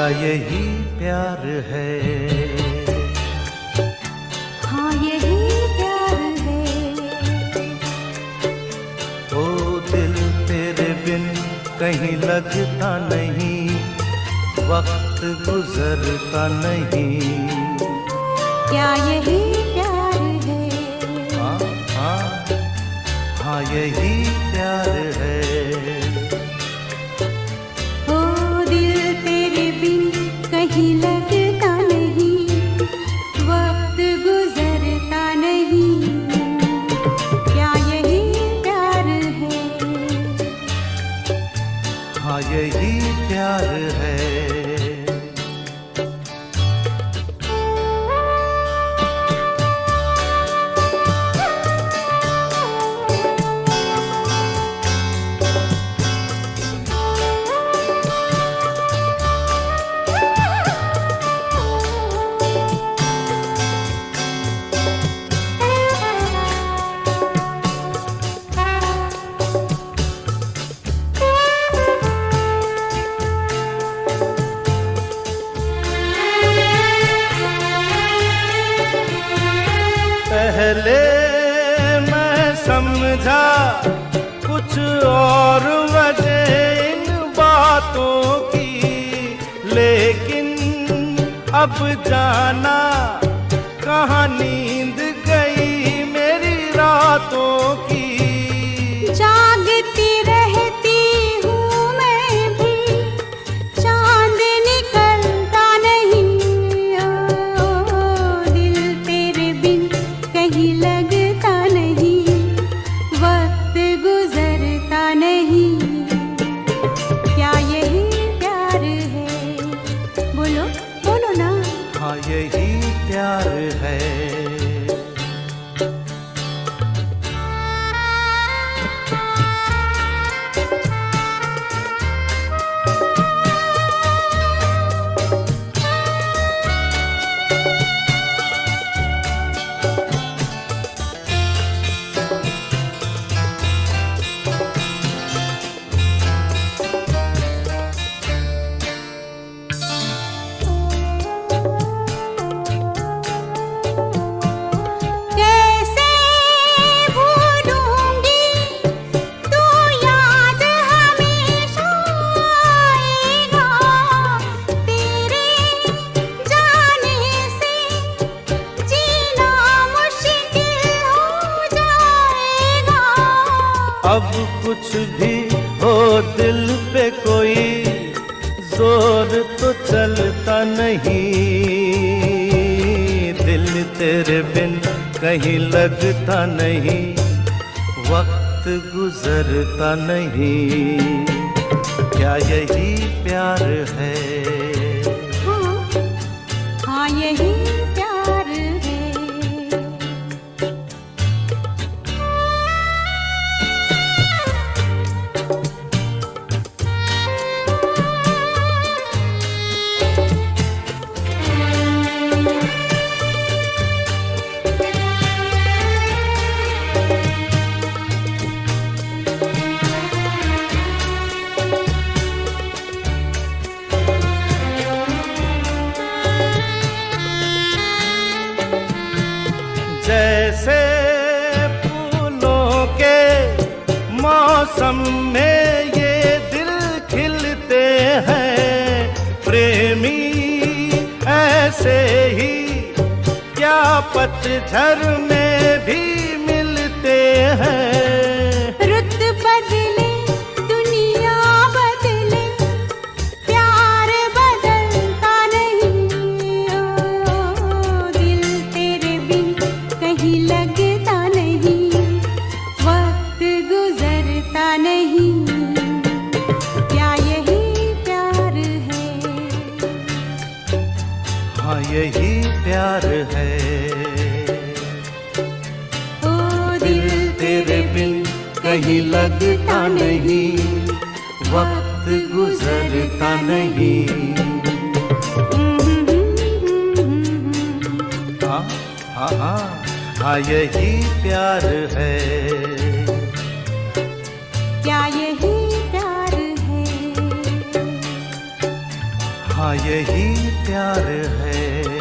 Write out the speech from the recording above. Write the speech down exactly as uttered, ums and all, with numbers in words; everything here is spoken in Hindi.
क्या यही प्यार है? हाँ यही प्यार है। ओ दिल तेरे बिन कहीं लगता नहीं, वक्त गुजरता नहीं। क्या यही प्यार है? हाँ हाँ हाँ यही प्यार है। ओ दिल तेरे बिन कहीं लगता नहीं, वक्त गुजरता नहीं। क्या यही प्यार है? हाँ यही प्यार है। पहले मैं समझा कुछ और वजह इन बातों की, लेकिन अब जाना कहाँ नींद गई मेरी रातों की। जागती रहती हूँ मैं भी, चांद निकलता नहीं। ओ दिल तेरे बिन कहीं लगता नहीं, वक्त गुजरता नहीं। क्या यही प्यार है? बोलो बोलो ना। हाँ यही प्यार है। अब कुछ भी हो दिल पे कोई जोर तो चलता नहीं, दिल तेरे बिन कहीं लगता नहीं, वक्त गुजरता नहीं। क्या यही प्यार है? हाँ, हाँ यही प्यार है। जैसे फूलों के मौसम में ये दिल खिलते हैं प्रेमी, ऐसे ही क्या पतझड़ में भी मिलते हैं। रुत बदले दुनिया बदले, प्यार बदलता नहीं। ओ दिल तेरे बिन कहीं लगता नहीं, वक्त गुजरता नहीं। क्या यही प्यार है? हाँ यही प्यार है। ओ दिल तेरे बिन कहीं लगता नहीं, वक्त गुजरता नहीं। हाँ हाँ हाँ हाँ यही प्यार है। क्या यही प्यार है? हाँ हाँ यही प्यार है।